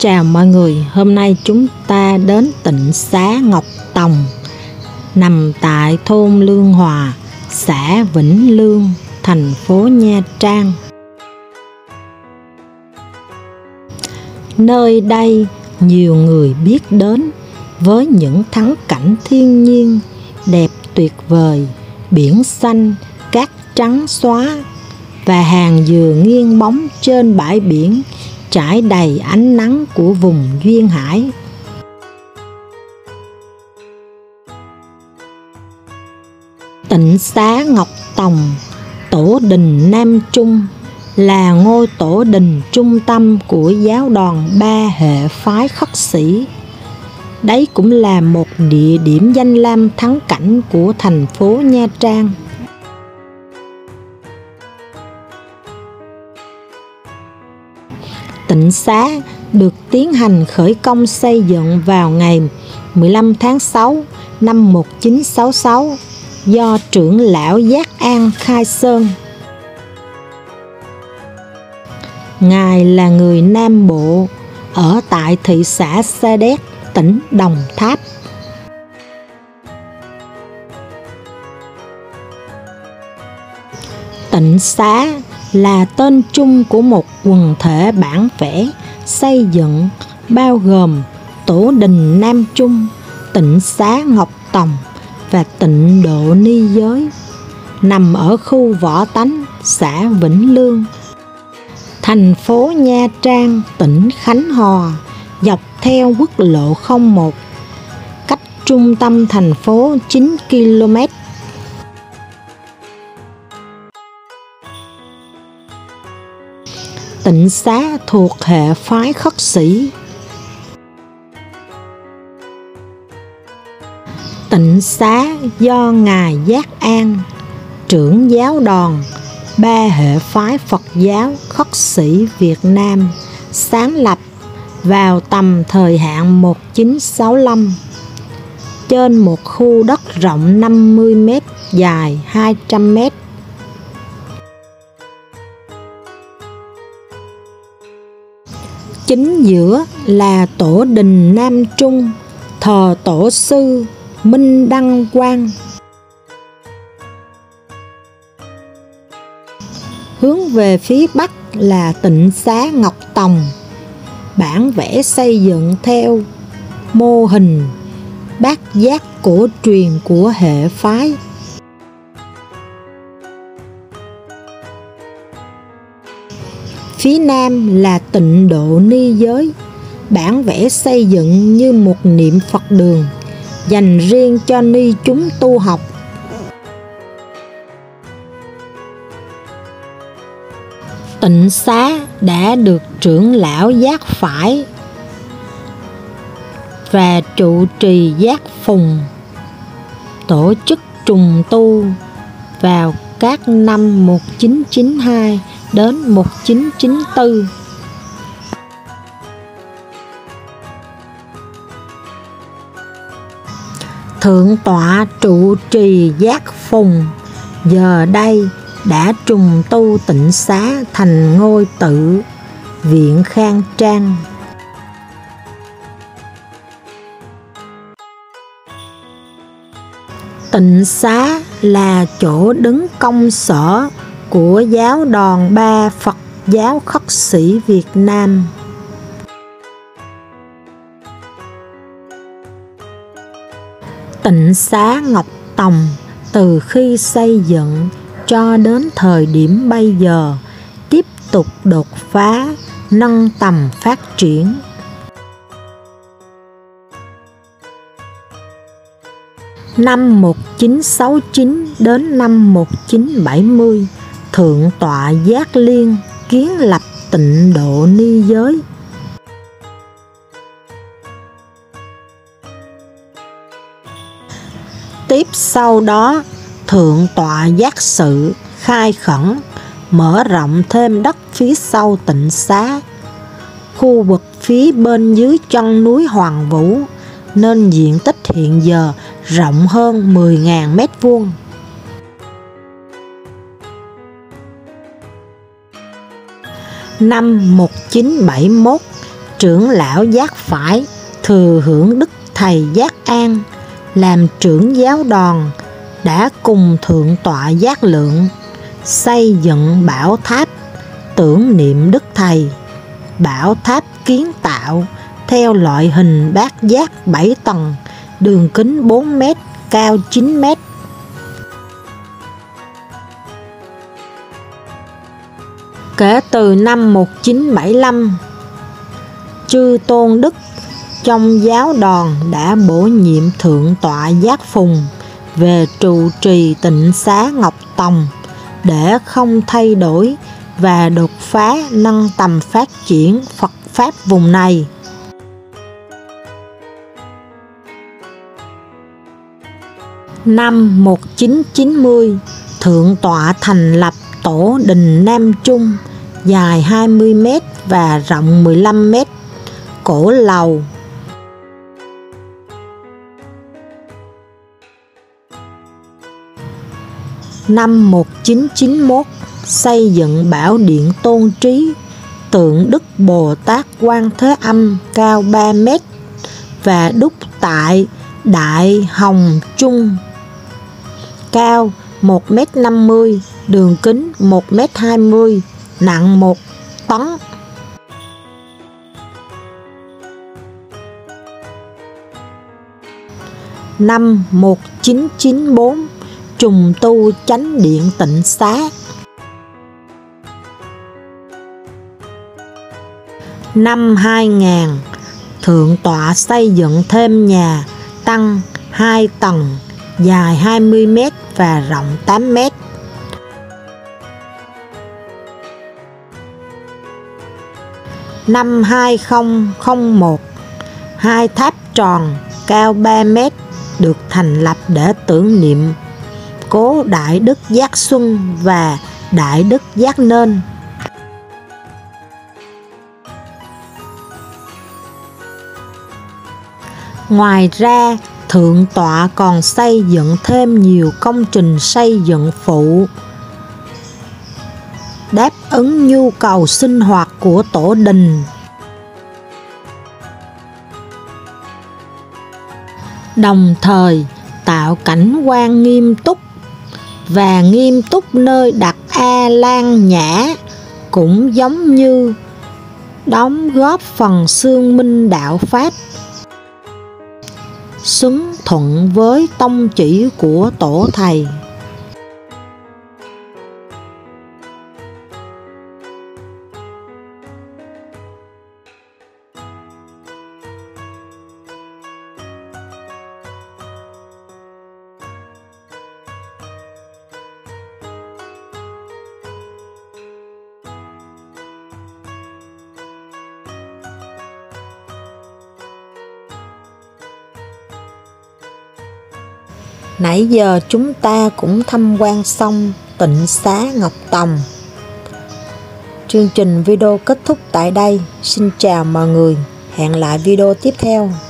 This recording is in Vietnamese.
chào mọi người, hôm nay chúng ta đến tịnh xá Ngọc Tòng, nằm tại thôn Lương Hòa, xã Vĩnh Lương, thành phố Nha Trang. Nơi đây nhiều người biết đến với những thắng cảnh thiên nhiên đẹp tuyệt vời, biển xanh, cát trắng xóa và hàng dừa nghiêng bóng trên bãi biển trải đầy ánh nắng của vùng duyên hải. Tịnh xá Ngọc Tòng, tổ đình Nam Trung, là ngôi tổ đình trung tâm của giáo đoàn ba hệ phái khất sĩ. Đấy cũng là một địa điểm danh lam thắng cảnh của thành phố Nha Trang. Tịnh xá được tiến hành khởi công xây dựng vào ngày 15 tháng 6 năm 1966 do trưởng lão Giác An khai sơn. Ngài là người Nam Bộ, ở tại thị xã Sa Đéc, tỉnh Đồng Tháp. Tịnh xá là tên chung của một quần thể bản vẽ xây dựng bao gồm tổ đình Nam Trung, tịnh xá Ngọc Tòng và tịnh độ Ni Giới, nằm ở khu Võ Tánh, xã Vĩnh Lương, thành phố Nha Trang, tỉnh Khánh Hòa, dọc theo quốc lộ 01, cách trung tâm thành phố 9 km. Tịnh xá thuộc hệ phái khất sĩ. Tịnh xá do Ngài Giác An, trưởng giáo đoàn ba hệ phái Phật giáo khất sĩ Việt Nam, sáng lập vào tầm thời hạn 1965, trên một khu đất rộng 50 m, dài 200 m. Chính giữa là tổ đình Nam Trung, thờ tổ sư Minh Đăng Quang. Hướng về phía bắc là tịnh xá Ngọc Tòng, bản vẽ xây dựng theo mô hình bát giác cổ truyền của hệ phái. Phía nam là tịnh độ Ni Giới, bản vẽ xây dựng như một niệm Phật đường dành riêng cho ni chúng tu học. Tịnh xá đã được trưởng lão Giác Phải và trụ trì Giác Phùng tổ chức trùng tu vào các năm 1992 đến 1994. Thượng tọa trụ trì Giác Phùng giờ đây đã trùng tu tịnh xá thành ngôi tự viện khang trang. Tịnh xá là chỗ đứng công sở của giáo đoàn ba Phật giáo khất sĩ Việt Nam. Tịnh xá Ngọc Tòng từ khi xây dựng cho đến thời điểm bây giờ tiếp tục đột phá, nâng tầm phát triển. Năm 1969 đến năm 1970, Thượng tọa Giác Liên kiến lập tịnh độ Ni Giới. Tiếp sau đó, Thượng tọa Giác Sự khai khẩn, mở rộng thêm đất phía sau tịnh xá, khu vực phía bên dưới chân núi Hoàng Vũ, nên diện tích hiện giờ rộng hơn 10.000 m². Năm 1971, trưởng lão Giác Phải thừa hưởng đức thầy Giác An làm trưởng giáo đoàn, đã cùng thượng tọa Giác Lượng xây dựng bảo tháp tưởng niệm đức thầy. Bảo tháp kiến tạo theo loại hình bát giác 7 tầng, đường kính 4 m, cao 9 m. Kể từ năm 1975, Chư Tôn Đức trong giáo đoàn đã bổ nhiệm thượng tọa Giác Phùng về trụ trì Tịnh Xá Ngọc Tòng để không thay đổi và đột phá nâng tầm phát triển Phật Pháp vùng này. Năm 1990, thượng tọa thành lập tổ đình Nam Trung dài 20 m và rộng 15 m, cổ lầu. Năm 1991, xây dựng bảo điện Tôn Trí, tượng Đức Bồ Tát Quan Thế Âm cao 3 m và đúc tại Đại Hồng Trung, cao 1,50 m, đường kính 1,20 m, nặng 1 tấn. Năm 1994, trùng tu chánh điện Tịnh Xá. Năm 2000, thượng tọa xây dựng thêm nhà tăng 2 tầng dài 20 m và rộng 8 m. Năm 2001, 2 tháp tròn cao 3 m được thành lập để tưởng niệm cố Đại Đức Giác Xuân và Đại Đức Giác Nên. Ngoài ra, thượng tọa còn xây dựng thêm nhiều công trình xây dựng phụ, đáp ứng nhu cầu sinh hoạt của tổ đình. Đồng thời tạo cảnh quan nghiêm túc và nghiêm túc nơi đặt A Lan Nhã, cũng giống như đóng góp phần xương minh đạo Pháp, xứng thuận với tông chỉ của tổ thầy. Nãy giờ chúng ta cũng tham quan xong Tịnh Xá Ngọc Tòng. Chương trình video kết thúc tại đây. Xin chào mọi người, hẹn lại video tiếp theo.